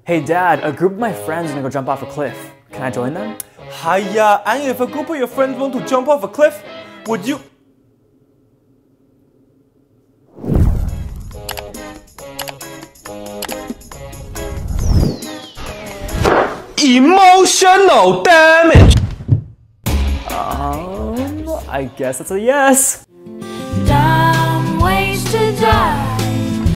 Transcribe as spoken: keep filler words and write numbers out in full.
Hey Dad, a group of my friends are gonna go jump off a cliff. Can I join them? Hiya, and if a group of your friends want to jump off a cliff, would you... Emotional damage! Um, I guess that's a yes. Dumb ways to die.